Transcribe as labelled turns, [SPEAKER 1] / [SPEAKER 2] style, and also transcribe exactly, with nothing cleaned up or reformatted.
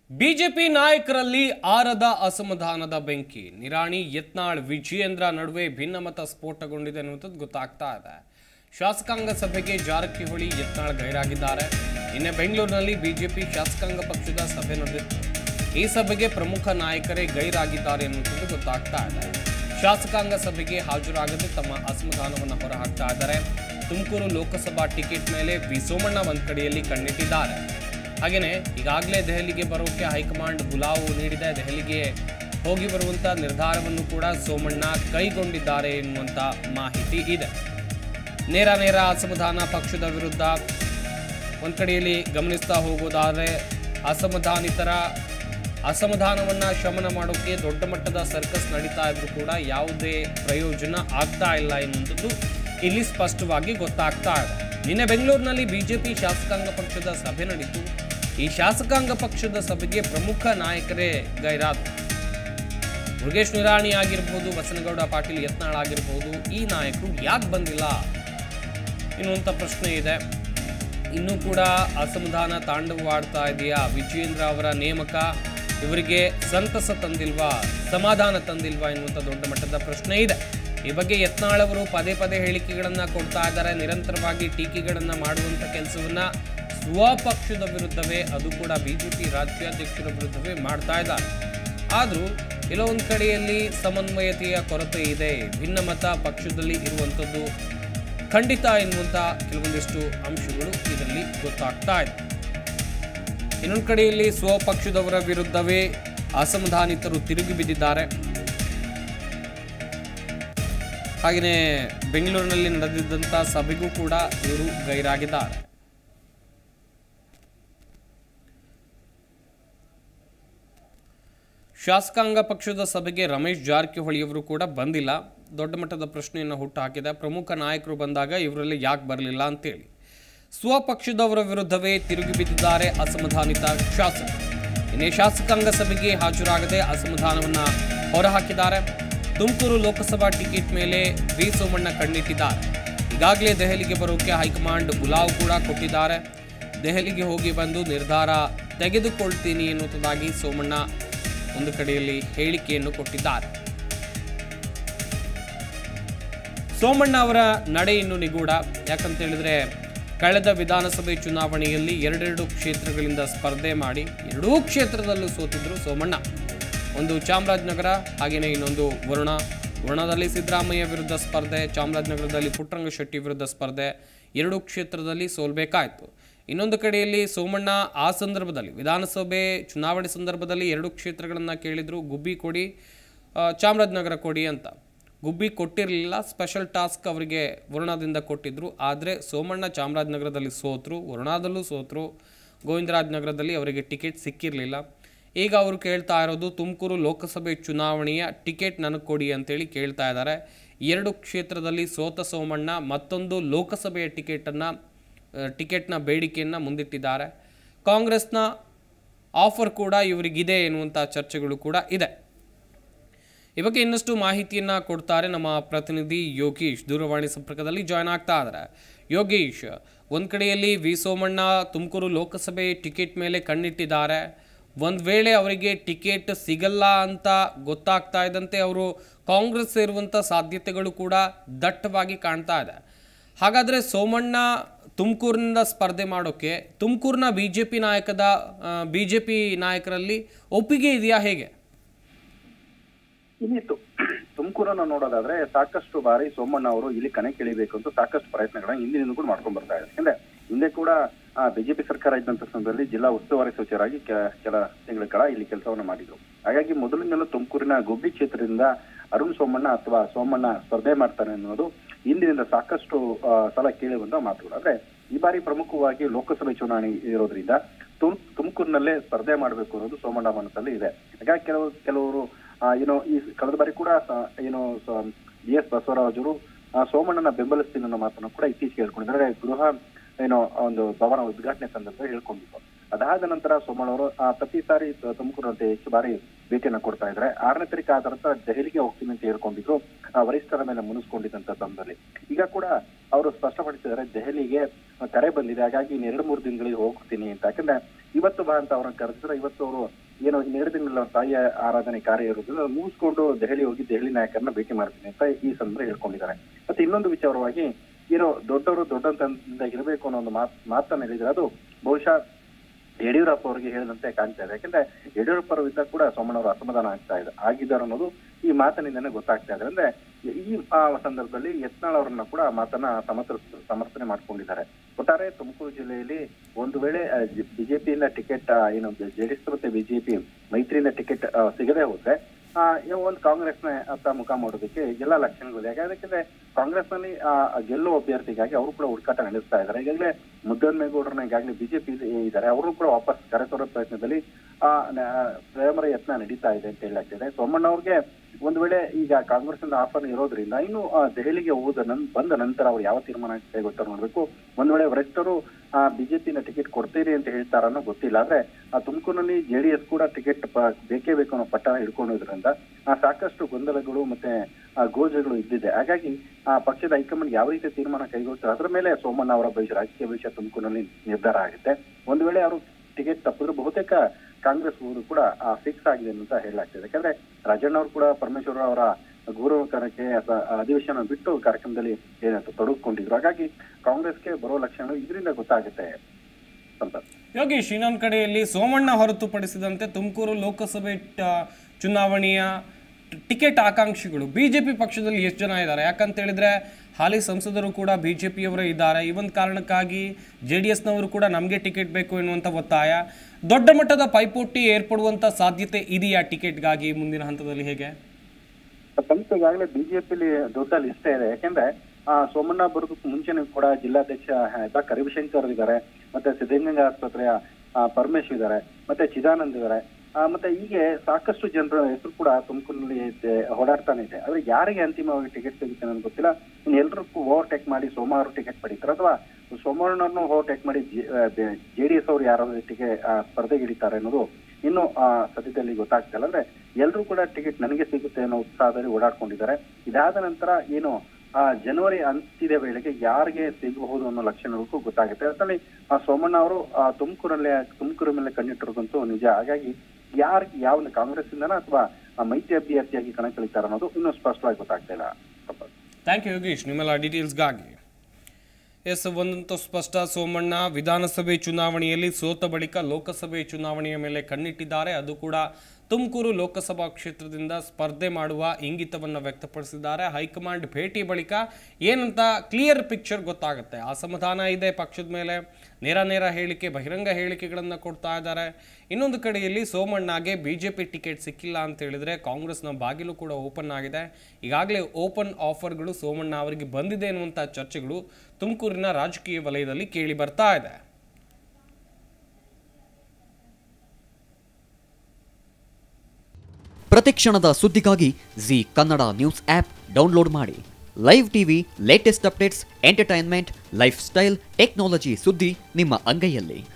[SPEAKER 1] BJP ನಾಯಕರಲ್ಲಿ ಆರದ ಅಸಮಾಧಾನದ ಬೆಂಕಿ. ನಿರಾಣಿ ಯತ್ನಾಳ್ ವಿಜಯೇಂದ್ರ ನಡುವೆ ಭಿನ್ನಮತ ಸ್ಫೋಟಗೊಂಡಿದೆ ಅನ್ನುವಂಥದ್ದು ಗೊತ್ತಾಗ್ತಾ ಇದೆ. ಶಾಸಕಾಂಗ ಸಭೆಗೆ ಜಾರಕಿಹೊಳಿ ಯತ್ನಾಳ್ ಗೈರಾಗಿದ್ದಾರೆ. ನಿನ್ನೆ ಬೆಂಗಳೂರಿನಲ್ಲಿ ಬಿಜೆಪಿ ಶಾಸಕಾಂಗ ಪಕ್ಷದ ಸಭೆ ನಡೆದಿತ್ತು. ಈ ಸಭೆಗೆ ಪ್ರಮುಖ ನಾಯಕರೇ ಗೈರಾಗಿದ್ದಾರೆ ಅನ್ನುವಂಥದ್ದು ಗೊತ್ತಾಗ್ತಾ ಇದೆ. ಶಾಸಕಾಂಗ ಸಭೆಗೆ ಹಾಜರಾಗದೆ ತಮ್ಮ ಅಸಮಾಧಾನವನ್ನು ಹೊರಹಾಕ್ತಾ ಇದ್ದಾರೆ. ತುಮಕೂರು ಲೋಕಸಭಾ ಟಿಕೆಟ್ ಮೇಲೆ ವಿ ಸೋಮಣ್ಣ ಒಂದ್ ಕಡೆಯಲ್ಲಿ ಕಣ್ಣಿಟ್ಟಿದ್ದಾರೆ. ಹಾಗೇನೆ ಈಗಾಗಲೇ ದೆಹಲಿಗೆ ಬರೋಕೆ ಹೈಕಮಾಂಡ್ ಬುಲಾವು ನೀಡಿದೆ. ದೆಹಲಿಗೆ ಹೋಗಿ ಬರುವಂತ ನಿರ್ಧಾರವನ್ನು ಕೂಡ ಸೋಮಣ್ಣ ಕೈಗೊಂಡಿದ್ದಾರೆ ಎನ್ನುವಂತ ಮಾಹಿತಿ ಇದೆ. ನೇರ ನೇರ ಅಸಮಾಧಾನ ಪಕ್ಷದ ವಿರುದ್ಧ ಒಂದ್ ಕಡೆಯಲ್ಲಿ ಗಮನಿಸ್ತಾ ಹೋಗೋದಾದ್ರೆ ಅಸಮಾಧಾನಿತರ ಅಸಮಾಧಾನವನ್ನ ಶಮನ ಮಾಡೋಕೆ ದೊಡ್ಡ ಮಟ್ಟದ ಸರ್ಕಸ್ ನಡೀತಾ ಇದ್ರು ಕೂಡ ಯಾವುದೇ ಪ್ರಯೋಜನ ಆಗ್ತಾ ಇಲ್ಲ ಎನ್ನುವಂಥದ್ದು ಇಲ್ಲಿ ಸ್ಪಷ್ಟವಾಗಿ ಗೊತ್ತಾಗ್ತಾ ಇದೆ. ನಿನ್ನೆ ಬೆಂಗಳೂರಿನಲ್ಲಿ ಬಿಜೆಪಿ ಶಾಸಕಾಂಗ ಪಕ್ಷದ ಸಭೆ ನಡೆಯಿತು. ಈ ಶಾಸಕಾಂಗ ಪಕ್ಷದ ಸಭೆಗೆ ಪ್ರಮುಖ ನಾಯಕರೇ ಗೈರಾದರು. ಮುರುಗೇಶ್ ನಿರಾಣಿ ಆಗಿರ್ಬೋದು, ಬಸನಗೌಡ ಪಾಟೀಲ್ ಯತ್ನಾಳ್ ಆಗಿರ್ಬೋದು, ಈ ನಾಯಕರು ಯಾಕೆ ಬಂದಿಲ್ಲ ಎನ್ನುವಂಥ ಪ್ರಶ್ನೆ ಇದೆ. ಇನ್ನೂ ಕೂಡ ಅಸಮಾಧಾನ ತಾಂಡವವಾಡ್ತಾ ಇದೆಯಾ? ವಿಜಯೇಂದ್ರ ಅವರ ನೇಮಕ ಇವರಿಗೆ ಸಂತಸ ತಂದಿಲ್ವಾ, ಸಮಾಧಾನ ತಂದಿಲ್ವಾ ಎನ್ನುವಂಥ ದೊಡ್ಡ ಮಟ್ಟದ ಪ್ರಶ್ನೆ ಇದೆ. ಈ ಬಗ್ಗೆ ಯತ್ನಾಳ್ ಅವರು ಪದೇ ಪದೇ ಹೇಳಿಕೆಗಳನ್ನ ಕೊಡ್ತಾ ಇದ್ದಾರೆ. ನಿರಂತರವಾಗಿ ಟೀಕೆಗಳನ್ನ ಮಾಡುವಂತ ಕೆಲಸವನ್ನ ಸ್ವಪಕ್ಷದ ವಿರುದ್ಧವೇ, ಅದು ಕೂಡ ಬಿಜೆಪಿ ರಾಜ್ಯಾಧ್ಯಕ್ಷರ ವಿರುದ್ಧವೇ ಮಾಡ್ತಾ ಇದ್ದಾರೆ. ಆದ್ರೂ ಕೆಲವೊಂದು ಕಡೆಯಲ್ಲಿ ಸಮನ್ವಯತೆಯ ಕೊರತೆ ಇದೆ, ಭಿನ್ನಮತ ಪಕ್ಷದಲ್ಲಿ ಇರುವಂಥದ್ದು ಖಂಡಿತ ಎನ್ನುವಂತ ಕೆಲವೊಂದಿಷ್ಟು ಅಂಶಗಳು ಇದರಲ್ಲಿ ಗೊತ್ತಾಗ್ತಾ ಇದೆ. ಇನ್ನೊಂದು ಕಡೆಯಲ್ಲಿ ಸ್ವಪಕ್ಷದವರ ವಿರುದ್ಧವೇ ಅಸಮಾಧಾನಿತರು ತಿರುಗಿ ಬಿದ್ದಿದ್ದಾರೆ. ಹಾಗೆಯೇ ಬೆಂಗಳೂರಿನಲ್ಲಿ ನಡೆದಿದ್ದಂಥ ಸಭೆಗೂ ಕೂಡ ಇವರು ಗೈರಾಗಿದ್ದಾರೆ. ಶಾಸಕಾಂಗ ಪಕ್ಷದ ಸಭೆಗೆ ರಮೇಶ್ ಜಾರಕಿಹೊಳಿ ಅವರು ಕೂಡ ಬಂದಿಲ್ಲ. ದೊಡ್ಡ ಮಟ್ಟದ ಪ್ರಶ್ನೆಯನ್ನು ಹುಟ್ಟು ಹಾಕಿದೆ. ಪ್ರಮುಖ ನಾಯಕರು ಬಂದಾಗ ಇವರಲ್ಲಿ ಯಾಕೆ ಬರಲಿಲ್ಲ ಅಂತೇಳಿ ಸ್ವಪಕ್ಷದವರ ವಿರುದ್ಧವೇ ತಿರುಗಿ ಬಿದ್ದಿದ್ದಾರೆ ಅಸಮಾಧಾನಿತ ಶಾಸಕರು. ಇನ್ನೇ ಶಾಸಕಾಂಗ ಸಭೆಗೆ ಹಾಜರಾಗದೆ ಅಸಮಾಧಾನವನ್ನ ಹೊರಹಾಕಿದ್ದಾರೆ. ತುಮಕೂರು ಲೋಕಸಭಾ ಟಿಕೆಟ್ ಮೇಲೆ ವಿ ಸೋಮಣ್ಣ ಕಣ್ಣಿಟ್ಟಿದ್ದಾರೆ. ಈಗಾಗಲೇ ದೆಹಲಿಗೆ ಬರೋಕೆ ಹೈಕಮಾಂಡ್ ಬುಲಾವ್ ಕೂಡ ಕೊಟ್ಟಿದ್ದಾರೆ. ದೆಹಲಿಗೆ ಹೋಗಿ ಬಂದು ನಿರ್ಧಾರ ತೆಗೆದುಕೊಳ್ತೀನಿ ಎನ್ನುವುದಾಗಿ ಸೋಮಣ್ಣ ಒಂದು ಕಡೆಯಲ್ಲಿ ಹೇಳಿಕೆಯನ್ನು ಕೊಟ್ಟಿದ್ದಾರೆ. ಸೋಮಣ್ಣ ಅವರ ನಡೆ ಇನ್ನು ನಿಗೂಢ. ಯಾಕಂತ ಹೇಳಿದ್ರೆ ಕಳೆದ ವಿಧಾನಸಭೆ ಚುನಾವಣೆಯಲ್ಲಿ ಎರಡೆರಡು ಕ್ಷೇತ್ರಗಳಿಂದ ಸ್ಪರ್ಧೆ ಮಾಡಿ ಎರಡೂ ಕ್ಷೇತ್ರದಲ್ಲೂ ಸೋತಿದ್ರು ಸೋಮಣ್ಣ. ಒಂದು ಚಾಮರಾಜನಗರ, ಹಾಗೆಯೇ ಇನ್ನೊಂದು ವರುಣ. ವರುಣದಲ್ಲಿ ಸಿದ್ದರಾಮಯ್ಯ ವಿರುದ್ಧ ಸ್ಪರ್ಧೆ, ಚಾಮರಾಜನಗರದಲ್ಲಿ ಪುಟ್ಟರಂಗ ಶೆಟ್ಟಿ ವಿರುದ್ಧ ಸ್ಪರ್ಧೆ. ಎರಡೂ ಕ್ಷೇತ್ರದಲ್ಲಿ ಸೋಲ್ಬೇಕಾಯಿತು. ಇನ್ನೊಂದು ಕಡೆಯಲ್ಲಿ ಸೋಮಣ್ಣ ಆ ಸಂದರ್ಭದಲ್ಲಿ ವಿಧಾನಸಭೆ ಚುನಾವಣೆ ಸಂದರ್ಭದಲ್ಲಿ ಎರಡು ಕ್ಷೇತ್ರಗಳನ್ನು ಕೇಳಿದ್ರು, ಗುಬ್ಬಿ ಕೊಡಿ, ಚಾಮರಾಜನಗರ ಕೊಡಿ ಅಂತ. ಗುಬ್ಬಿ ಕೊಟ್ಟಿರಲಿಲ್ಲ, ಸ್ಪೆಷಲ್ ಟಾಸ್ಕ್ ಅವರಿಗೆ ವರುಣದಿಂದ ಕೊಟ್ಟಿದ್ರು. ಆದರೆ ಸೋಮಣ್ಣ ಚಾಮರಾಜನಗರದಲ್ಲಿ ಸೋತರು, ವರುಣಾದಲ್ಲೂ ಸೋತರು, ಗೋವಿಂದರಾಜನಗರದಲ್ಲಿ ಅವರಿಗೆ ಟಿಕೆಟ್ ಸಿಕ್ಕಿರಲಿಲ್ಲ. ಈಗ ಅವರು ಕೇಳ್ತಾ ಇರೋದು ತುಮಕೂರು ಲೋಕಸಭೆ ಚುನಾವಣೆಯ ಟಿಕೆಟ್ ನನಗೆ ಕೊಡಿ ಅಂತೇಳಿ ಕೇಳ್ತಾ ಇದ್ದಾರೆ. ಎರಡು ಕ್ಷೇತ್ರದಲ್ಲಿ ಸೋತ ಸೋಮಣ್ಣ ಮತ್ತೊಂದು ಲೋಕಸಭೆಯ ಟಿಕೆಟನ್ನು ಟಿಕೆಟ್ನ ಬೇಡಿಕೆಯನ್ನು ಮುಂದಿಟ್ಟಿದ್ದಾರೆ. ಕಾಂಗ್ರೆಸ್ನ ಆಫರ್ ಕೂಡ ಇವರಿಗಿದೆ ಎನ್ನುವಂಥ ಚರ್ಚೆಗಳು ಕೂಡ ಇದೆ. ಈ ಬಗ್ಗೆ ಇನ್ನಷ್ಟು ಮಾಹಿತಿಯನ್ನು ಕೊಡ್ತಾರೆ ನಮ್ಮ ಪ್ರತಿನಿಧಿ ಯೋಗೀಶ್. ದೂರವಾಣಿ ಸಂಪರ್ಕದಲ್ಲಿ ಜಾಯ್ನ್ ಆಗ್ತಾ ಇದ್ದಾರೆ. ಯೋಗೀಶ್, ಒಂದು ಕಡೆಯಲ್ಲಿ ವಿ ಸೋಮಣ್ಣ ತುಮಕೂರು ಲೋಕಸಭೆ ಟಿಕೆಟ್ ಮೇಲೆ ಕಣ್ಣಿಟ್ಟಿದ್ದಾರೆ. ಒಂದು ವೇಳೆ ಅವರಿಗೆ ಟಿಕೆಟ್ ಸಿಗಲ್ಲ ಅಂತ ಗೊತ್ತಾಗ್ತಾ ಇದ್ದಂತೆ ಅವರು ಕಾಂಗ್ರೆಸ್ ಸೇರುವಂಥ ಸಾಧ್ಯತೆಗಳು ಕೂಡ ದಟ್ಟವಾಗಿ ಕಾಣ್ತಾ ಇದೆ. ಹಾಗಾದರೆ ಸೋಮಣ್ಣ ತುಮಕೂರಿನಿಂದ ಸ್ಪರ್ಧೆ ಮಾಡೋಕ್ಕೆ ತುಮಕೂರಿನ ಬಿ ಜೆ ಪಿ ನಾಯಕದ ಬಿ ಜೆ ಪಿ ನಾಯಕರಲ್ಲಿ ಒಪ್ಪಿಗೆ ಇದೆಯಾ, ಹೇಗೆ?
[SPEAKER 2] ಇನ್ನಿತ್ತು ತುಮಕೂರನ್ನು ನೋಡೋದಾದ್ರೆ ಸಾಕಷ್ಟು ಬಾರಿ ಸೋಮಣ್ಣ ಅವರು ಇಲ್ಲಿ ಕಣೆ ಕೇಳಿಬೇಕು ಅಂತ ಸಾಕಷ್ಟು ಪ್ರಯತ್ನಗಳನ್ನ ಹಿಂದಿನಿಂದ ಕೂಡ ಮಾಡ್ಕೊಂಡು ಬರ್ತಾ ಇದ್ದಾರೆ. ಹಿಂದೆ ಹಿಂದೆ ಕೂಡ ಬಿಜೆಪಿ ಸರ್ಕಾರ ಇದ್ದಂತ ಸಂದರ್ಭದಲ್ಲಿ ಜಿಲ್ಲಾ ಉಸ್ತುವಾರಿ ಸಚಿವರಾಗಿ ಕೆಲ ತಿಂಗಳ ಕಾಲ ಇಲ್ಲಿ ಕೆಲಸವನ್ನ ಮಾಡಿದ್ರು. ಹಾಗಾಗಿ ಮೊದಲಿನಲ್ಲೂ ತುಮಕೂರಿನ ಗುಬ್ಬಿ ಕ್ಷೇತ್ರದಿಂದ ಅರುಣ್ ಸೋಮಣ್ಣ ಅಥವಾ ಸೋಮಣ್ಣ ಸ್ಪರ್ಧೆ ಮಾಡ್ತಾನೆ ಅನ್ನೋದು ಹಿಂದಿನಿಂದ ಸಾಕಷ್ಟು ಸಲ ಕೇಳಿ ಬಂದ ಮಾತುಗಳು. ಆದ್ರೆ ಈ ಬಾರಿ ಪ್ರಮುಖವಾಗಿ ಲೋಕಸಭೆ ಚುನಾವಣೆ ಇರೋದ್ರಿಂದ ತುಮ್ ತುಮಕೂರಿನಲ್ಲೇ ಸ್ಪರ್ಧೆ ಮಾಡಬೇಕು ಅನ್ನೋದು ಸೋಮಣ್ಣ ಮನಸ್ಸಲ್ಲಿ ಇದೆ. ಹಾಗಾಗಿ ಕೆಲವು ಕೆಲವರು ಏನೋ ಈ ಕಳೆದ ಬಾರಿ ಕೂಡ ಏನೋ ಬಿ ಎಸ್ ಬಸವರಾಜರು ಸೋಮಣ್ಣನ ಬೆಂಬಲಿಸ್ತೀನಿ ಅನ್ನೋ ಮಾತನ್ನು ಕೂಡ ಇತ್ತೀಚೆಗೆ ಹೇಳ್ಕೊಂಡಿದ್ದಾರೆ. ಗೃಹ ಏನೋ ಒಂದು ಭವನ ಉದ್ಘಾಟನೆ ಸಂದರ್ಭ ಹೇಳ್ಕೊಂಡಿದ್ರು. ಅದಾದ ನಂತರ ಸೋಮಣ್ಣ ಅವರು ಪ್ರತಿ ಸಾರಿ ತುಮಕೂರಿನಂತೆ ಹೆಚ್ಚು ಬಾರಿ ಭೇಟಿಯನ್ನ ಕೊಡ್ತಾ ಇದ್ದಾರೆ. ಆರನೇ ತಾರೀಕು ಆದ ನಂತರ ದೆಹಲಿಗೆ ಹೋಗ್ತೀನಿ ಅಂತ ಹೇಳ್ಕೊಂಡಿದ್ರು, ವರಿಷ್ಠರ ಮೇಲೆ ಮುನಿಸ್ಕೊಂಡಿದ್ದಂತ ಸಂದರ್ಭದಲ್ಲಿ ಈಗ ಕೂಡ ಅವರು ಸ್ಪಷ್ಟಪಡಿಸಿದ್ದಾರೆ, ದೆಹಲಿಗೆ ಕರೆ ಬಂದಿದೆ, ಹಾಗಾಗಿ ಇನ್ನು ಎರಡು ಮೂರು ದಿನಗಳಿಗೆ ಹೋಗ್ತೀನಿ ಅಂತ. ಯಾಕಂದ್ರೆ ಇವತ್ತು ಬಾ ಅಂತ ಅವ್ರನ್ನ ಕರೆಸಿದ್ರೆ ಇವತ್ತು ಅವರು ಏನೋ ಇನ್ನೆರಡು ತಿಂಗಳ ತಾಯಿಯ ಆರಾಧನೆ ಕಾರ್ಯ ಇರೋದ್ರಿಂದ ಮುಗಿಸ್ಕೊಂಡು ದೆಹಲಿ ಹೋಗಿ ದೆಹಲಿ ನಾಯಕರನ್ನ ಭೇಟಿ ಮಾಡ್ತೀನಿ ಅಂತ ಈ ಸಂದರ್ಭ ಹೇಳ್ಕೊಂಡಿದ್ದಾರೆ. ಮತ್ತೆ ಇನ್ನೊಂದು ವಿಚಾರವಾಗಿ ಏನೋ ದೊಡ್ಡವರು ದೊಡ್ಡಂತ ಇರಬೇಕು ಅನ್ನೋ ಒಂದು ಮಾತ್ ಮಾತನ್ನ ಹೇಳಿದ್ರೆ ಅದು ಬಹುಶಃ ಯಡಿಯೂರಪ್ಪ ಅವರಿಗೆ ಹೇಳಿದಂತೆ ಕಾಣ್ತಾ ಇದೆ. ಯಾಕಂದ್ರೆ ಯಡಿಯೂರಪ್ಪ ಅವರಿಂದ ಕೂಡ ಸೋಮಣ್ಣ ಅವರು ಅಸಮಾಧಾನ ಆಗ್ತಾ ಇದೆ ಆಗಿದ್ದಾರೆ ಅನ್ನೋದು ಈ ಮಾತಿನಿಂದನೇ ಗೊತ್ತಾಗ್ತಾ ಇದೆ. ಅಂದ್ರೆ ಈ ಆ ಸಂದರ್ಭದಲ್ಲಿ ಯತ್ನಾಳ್ ಅವರನ್ನ ಕೂಡ ಮಾತನ್ನ ಸಮರ್ಥ ಸಮರ್ಥನೆ ಮಾಡ್ಕೊಂಡಿದ್ದಾರೆ. ಒಟ್ಟಾರೆ ತುಮಕೂರು ಜಿಲ್ಲೆಯಲ್ಲಿ ಒಂದು ವೇಳೆ ಬಿಜೆಪಿಯಿಂದ ಟಿಕೆಟ್ ಏನು ಜೆಡಿಎಸ್ ಮತ್ತೆ ಬಿಜೆಪಿ ಮೈತ್ರಿಯಿಂದ ಟಿಕೆಟ್ ಸಿಗದೆ ಹೋದ್ರೆ ಆ ಒಂದು ಕಾಂಗ್ರೆಸ್ನ ಅತ್ತ ಮುಖ ಮಾಡೋದಕ್ಕೆ ಎಲ್ಲಾ ಲಕ್ಷಣಗಳು. ಯಾಕಂದ್ರೆ ಕಾಂಗ್ರೆಸ್ ನಲ್ಲಿ ಆ ಗೆಲ್ಲುವ ಅಭ್ಯರ್ಥಿಗಾಗಿ ಅವರು ಕೂಡ ಹುಡುಕಾಟ ನಡೆಸ್ತಾ ಇದ್ದಾರೆ. ಈಗಾಗಲೇ ಮುದ್ದನ್ಮೇಗೌಡರನ್ನ ಈಗಾಗಲೇ ಬಿಜೆಪಿ ಇದ್ದಾರೆ, ಅವರು ಕೂಡ ವಾಪಸ್ ಕರೆತರೋ ಪ್ರಯತ್ನದಲ್ಲಿ ಆ ಪ್ರೇಮರ ಯತ್ನ ನಡೀತಾ ಇದೆ ಅಂತ ಹೇಳಲಾಗ್ತಿದೆ. ಸೋಮಣ್ಣ ಅವ್ರಿಗೆ ಒಂದು ವೇಳೆ ಈಗ ಕಾಂಗ್ರೆಸ್ ಇಂದ ಆಫರ್ ಇರೋದ್ರಿಂದ ಇನ್ನು ದೆಹಲಿಗೆ ಹೋದ ನನ್ ಬಂದ ನಂತರ ಅವ್ರು ಯಾವ ತೀರ್ಮಾನ ಕೈಗೊಳ್ತಾರೆ ನೋಡ್ಬೇಕು. ಒಂದ್ ವೇಳೆ ವರಿಷ್ಠರು ಆ ಬಿಜೆಪಿನ ಟಿಕೆಟ್ ಕೊಡ್ತೀರಿ ಅಂತ ಹೇಳ್ತಾರನ್ನೋ ಗೊತ್ತಿಲ್ಲ. ಆದ್ರೆ ಆ ತುಮಕೂರಿನಲ್ಲಿ ಜೆಡಿಎಸ್ ಕೂಡ ಟಿಕೆಟ್ ಬೇಕೇ ಬೇಕು ಅನ್ನೋ ಪಟ್ಟ ಹಿಡ್ಕೊಂಡಿದ್ರಿಂದ ಆ ಸಾಕಷ್ಟು ಗೊಂದಲಗಳು ಮತ್ತೆ ಆ ಗೋಜಗಳು ಇದ್ದಿದೆ. ಹಾಗಾಗಿ ಆ ಪಕ್ಷದ ಹೈಕಮಾಂಡ್ ಯಾವ ರೀತಿ ತೀರ್ಮಾನ ಕೈಗೊಳ್ತಾರೆ ಅದರ ಮೇಲೆ ಸೋಮಣ್ಣ ಅವರ ಭವಿಷ್ಯ ರಾಜಕೀಯ ಭವಿಷ್ಯ ತುಮಕೂರಿನಲ್ಲಿ ನಿರ್ಧಾರ ಆಗುತ್ತೆ. ಒಂದ್ ವೇಳೆ ಅವರು ಟಿಕೆಟ್ ತಪ್ಪಿದ್ರು ಬಹುತೇಕ ಕಾಂಗ್ರೆಸ್ ಹೋಗೋದು ಕೂಡ ಫಿಕ್ಸ್ ಆಗಿದೆ ಅಂತ ಹೇಳಲಾಗ್ತದೆ. ಯಾಕಂದ್ರೆ ರಾಜಣ್ಣ ಅವರು ಕೂಡ ಪರಮೇಶ್ವರ ಅವರ ಗೌರವ ಕಾರ್ಯಕ್ಕೆ ಅಧಿವೇಶನ ಬಿಟ್ಟು ಕಾರ್ಯಕ್ರಮದಲ್ಲಿ ಏನಂತ ತೊಡಗಿಕೊಂಡಿದ್ರು. ಹಾಗಾಗಿ ಕಾಂಗ್ರೆಸ್ಗೆ ಬರೋ ಲಕ್ಷಣಗಳು ಇದರಿಂದ ಗೊತ್ತಾಗುತ್ತೆ ಅಂತ.
[SPEAKER 1] ಯೋಗೀಶ್, ಇನ್ನೊಂದು ಕಡೆಯಲ್ಲಿ ಸೋಮಣ್ಣ ಹೊರತುಪಡಿಸಿದಂತೆ ತುಮಕೂರು ಲೋಕಸಭೆ ಚುನಾವಣೆಯ ಟಿಕೆಟ್ ಆಕಾಂಕ್ಷಿಗಳು ಬಿಜೆಪಿ ಪಕ್ಷದಲ್ಲಿ ಎಷ್ಟು ಜನ ಇದ್ದಾರೆ? ಯಾಕಂತ ಹೇಳಿದ್ರೆ ಹಾಲಿ ಸಂಸದರು ಕೂಡ ಬಿಜೆಪಿಯವರೇ ಇದ್ದಾರೆ. ಈ ಒಂದು ಕಾರಣಕ್ಕಾಗಿ ಜೆ ಡಿ ಎಸ್ನವರು ಕೂಡ ನಮಗೆ ಟಿಕೆಟ್ ಬೇಕು ಎನ್ನುವಂಥ ಒತ್ತಾಯ, ದೊಡ್ಡ ಮಟ್ಟದ ಪೈಪೋಟಿ ಏರ್ಪಡುವಂತ ಸಾಧ್ಯತೆ ಇದೆಯಾ ಟಿಕೆಟ್ಗಾಗಿ ಮುಂದಿನ ಹಂತದಲ್ಲಿ? ಹೇಗೆ
[SPEAKER 2] ಈಗಾಗಲೇ ಬಿಜೆಪಿಲಿ ದೊಡ್ಡ ಲಿಸ್ಟ್ ಇದೆ. ಯಾಕೆಂದ್ರೆ ಆ ಸೋಮಣ್ಣ ಬರೋದಕ್ಕೂ ಮುಂಚೆನೂ ಕೂಡ ಜಿಲ್ಲಾಧ್ಯಕ್ಷ ಕರಿವಿಶಂಕರ್ ಇದ್ದಾರೆ, ಮತ್ತೆ ಸಿದ್ಧಗಂಗಾ ಆಸ್ಪತ್ರೆಯ ಪರಮೇಶ್ವರ್ ಇದ್ದಾರೆ, ಮತ್ತೆ ಚಿದಾನಂದ್ ಇದ್ದಾರೆ, ಮತ್ತೆ ಹೀಗೆ ಸಾಕಷ್ಟು ಜನರ ಹೆಸರು ಕೂಡ ತುಮಕೂರಿನಲ್ಲಿ ಓಡಾಡ್ತಾನೆ ಇದೆ. ಆದ್ರೆ ಯಾರಿಗೆ ಅಂತಿಮವಾಗಿ ಟಿಕೆಟ್ ಸಿಗುತ್ತೆ ಅನ್ನೋದು ಗೊತ್ತಿಲ್ಲ. ಇನ್ನು ಎಲ್ಲರಿಗೂ ಓವರ್ಟೇಕ್ ಮಾಡಿ ಸೋಮವಾರ ಟಿಕೆಟ್ ಪಡೀತಾರೆ ಅಥವಾ ಸೋಮಣ್ಣನ್ನು ಓವರ್ಟೇಕ್ ಮಾಡಿ ಜೆಡಿಎಸ್ ಅವರು ಯಾರಾದ್ರೂ ಟಿಕೆಟ್ ಸ್ಪರ್ಧೆಗೆ ಹಿಡಿತಾರೆ ಅನ್ನೋದು ಇನ್ನು ಆ ಸದ್ಯದಲ್ಲಿ ಗೊತ್ತಾಗ್ತಾ ಇಲ್ಲ. ಅಂದ್ರೆ ಎಲ್ಲರೂ ಕೂಡ ಟಿಕೆಟ್ ನನಗೆ ಸಿಗುತ್ತೆ ಅನ್ನೋ ಉತ್ಸಾಹದಲ್ಲಿ ಓಡಾಡ್ಕೊಂಡಿದ್ದಾರೆ. ಇದಾದ ನಂತರ ಏನು ಆ ಜನವರಿ ಅಂತ್ಯದ ವೇಳೆಗೆ ಯಾರಿಗೆ ಸಿಗಬಹುದು ಅನ್ನೋ ಲಕ್ಷಣಕ್ಕೂ ಗೊತ್ತಾಗುತ್ತೆ. ಅದರಲ್ಲಿ ಆ ಸೋಮಣ್ಣ ಅವರು ಆ ತುಮಕೂರಲ್ಲೇ ತುಮಕೂರು ಮೇಲೆ ಕಣ್ಣಿಟ್ಟಿರೋದಂತೂ ನಿಜ. ಹಾಗಾಗಿ ಯಾರು ಯಾವ ಕಾಂಗ್ರೆಸ್ ಇಂದನ ಅಥವಾ ಮೈತ್ರಿ ಅಭ್ಯರ್ಥಿಯಾಗಿ ಕಣಕ್ಕಿಳಿತಾರೆ ಅನ್ನೋದು ಇನ್ನೂ ಸ್ಪಷ್ಟವಾಗಿ ಗೊತ್ತಾಗ್ತಾ ಇಲ್ಲ.
[SPEAKER 1] ಥ್ಯಾಂಕ್ ಯು ಯೋಗೀಶ್ ನಿಮ್ಮೆಲ್ಲ ಡೀಟೇಲ್ಸ್ಗಾಗಿ. ಎಸ್, ಒಂದಂತೂ ಸ್ಪಷ್ಟ, ಸೋಮಣ್ಣ ವಿಧಾನಸಭೆ ಚುನಾವಣೆಯಲ್ಲಿ ಸೋತ ಬಳಿಕ ಲೋಕಸಭೆ ಚುನಾವಣೆಯ ಮೇಲೆ ಕಣ್ಣಿಟ್ಟಿದ್ದಾರೆ. ಅದು ಕೂಡ ತುಮಕೂರು ಲೋಕಸಭಾ ಕ್ಷೇತ್ರದಿಂದ ಸ್ಪರ್ಧೆ ಮಾಡುವ ಇಂಗಿತವನ್ನು ವ್ಯಕ್ತಪಡಿಸಿದ್ದಾರೆ. ಹೈಕಮಾಂಡ್ ಭೇಟಿ ಬಳಿಕ ಏನಂತ ಕ್ಲಿಯರ್ ಪಿಕ್ಚರ್ ಗೊತ್ತಾಗುತ್ತೆ. ಅಸಮಾಧಾನ ಇದೆ ಪಕ್ಷದ ಮೇಲೆ, ನೇರ ನೇರ ಹೇಳಿಕೆ, ಬಹಿರಂಗ ಹೇಳಿಕೆಗಳನ್ನು ಕೊಡ್ತಾ ಇದ್ದಾರೆ. ಇನ್ನೊಂದು ಕಡೆಯಲ್ಲಿ ಸೋಮಣ್ಣಗೆ ಬಿಜೆಪಿ ಟಿಕೆಟ್ ಸಿಕ್ಕಿಲ್ಲ ಅಂತ ಹೇಳಿದ್ರೆ ಕಾಂಗ್ರೆಸ್ನ ಬಾಗಿಲು ಕೂಡ ಓಪನ್ ಆಗಿದೆ. ಈಗಾಗಲೇ ಓಪನ್ ಆಫರ್ಗಳು ಸೋಮಣ್ಣ ಅವರಿಗೆ ಬಂದಿದೆ ಎನ್ನುವಂಥ ಚರ್ಚೆಗಳು ತುಮಕೂರಿನ ರಾಜಕೀಯ ವಲಯದಲ್ಲಿ ಕೇಳಿ ಬರ್ತಾ ಇದೆ.
[SPEAKER 3] ಪ್ರತಿಕ್ಷಣದ ಸುದ್ದಿಗಾಗಿ Zee Kannada news app download ಮಾಡಿ. Live TV, latest updates, entertainment, lifestyle, technology ಸುದ್ದಿ ನಿಮ್ಮ ಅಂಗೈಯಲ್ಲಿ.